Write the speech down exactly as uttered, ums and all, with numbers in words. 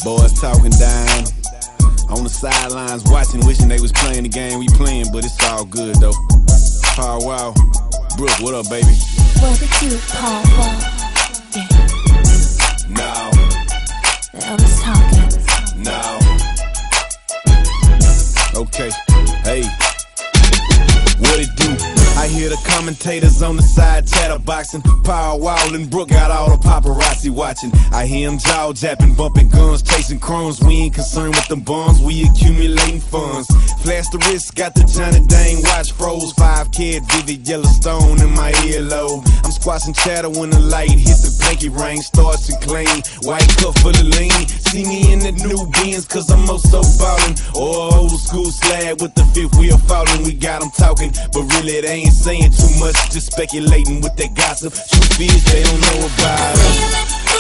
Boys talking down on the sidelines, watching, wishing they was playing the game we playing, but it's all good though. Paul Wall, Brooke, what up, baby? What did you, Paul Wall? Yeah. No. I was talking. No. Okay, hey. What it do? I hear the commentators on the side chatterboxing. Paul Wall and Brooke got all the paparazzi watching. I hear them jaw japping, bumping guns, chasing crumbs. We ain't concerned with them bums, we accumulating funds. Flash the wrist, got the Johnny Dang watch froze. Five kid, vivid Yellowstone in my earlobe. I'm squashing chatter when the light hit the pinky ring. Starts to clean, white cup full of lean. See me in the new Benz, cause I'm also ballin'. Or old school slab with the fifth wheel falling. We got them talking, but really they ain't saying too much, just speculating with that gossip. Truth is, they don't know about us.